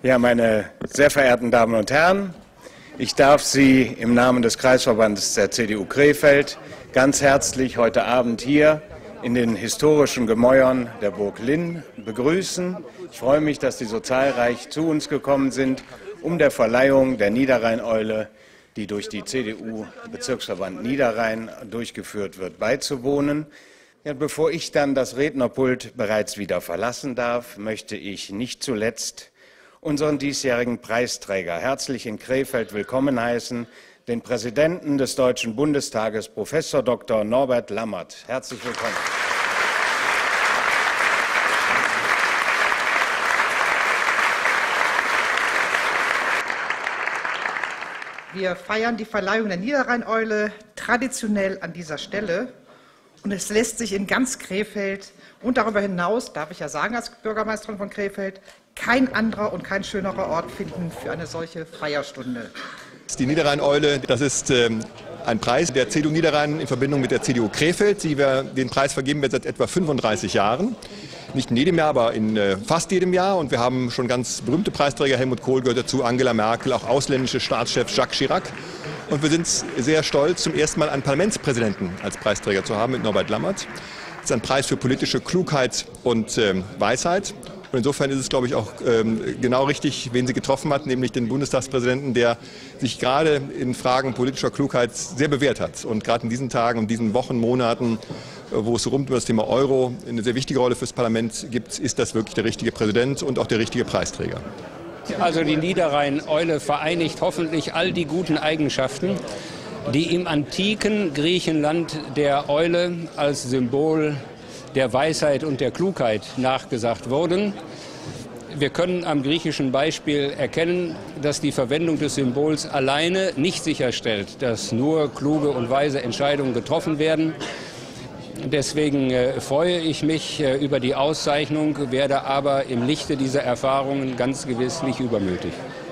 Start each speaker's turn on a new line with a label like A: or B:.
A: Ja, meine sehr verehrten Damen und Herren, ich darf Sie im Namen des Kreisverbandes der CDU Krefeld ganz herzlich heute Abend hier in den historischen Gemäuern der Burg Linn begrüßen. Ich freue mich, dass Sie so zahlreich zu uns gekommen sind, um der Verleihung der Niederrhein-Eule, die durch die CDU-Bezirksverband Niederrhein durchgeführt wird, beizuwohnen. Ja, bevor ich dann das Rednerpult bereits wieder verlassen darf, möchte ich nicht zuletzt unseren diesjährigen Preisträger herzlich in Krefeld willkommen heißen, den Präsidenten des Deutschen Bundestages, Professor Dr. Norbert Lammert. Herzlich willkommen.
B: Wir feiern die Verleihung der Niederrhein-Eule traditionell an dieser Stelle. Und es lässt sich in ganz Krefeld und darüber hinaus, darf ich ja sagen als Bürgermeisterin von Krefeld, kein anderer und kein schönerer Ort finden für eine solche Feierstunde.
C: Die Niederrhein-Eule, das ist ein Preis der CDU Niederrhein in Verbindung mit der CDU Krefeld. Den Preis vergeben wir seit etwa 35 Jahren. Nicht in jedem Jahr, aber in fast jedem Jahr. Und wir haben schon ganz berühmte Preisträger, Helmut Kohl gehört dazu, Angela Merkel, auch ausländische Staatschef Jacques Chirac. Und wir sind sehr stolz, zum ersten Mal einen Parlamentspräsidenten als Preisträger zu haben mit Norbert Lammert. Das ist ein Preis für politische Klugheit und Weisheit. Und insofern ist es, glaube ich, auch genau richtig, wen sie getroffen hat, nämlich den Bundestagspräsidenten, der sich gerade in Fragen politischer Klugheit sehr bewährt hat. Und gerade in diesen Tagen und diesen Wochen, Monaten, wo es rund um das Thema Euro eine sehr wichtige Rolle fürs Parlament gibt, ist das wirklich der richtige Präsident und auch der richtige Preisträger.
D: Also die Niederrhein-Eule vereinigt hoffentlich all die guten Eigenschaften, die im antiken Griechenland der Eule als Symbol der Weisheit und der Klugheit nachgesagt wurden. Wir können am griechischen Beispiel erkennen, dass die Verwendung des Symbols alleine nicht sicherstellt, dass nur kluge und weise Entscheidungen getroffen werden. Deswegen freue ich mich über die Auszeichnung, werde aber im Lichte dieser Erfahrungen ganz gewiss nicht übermütig.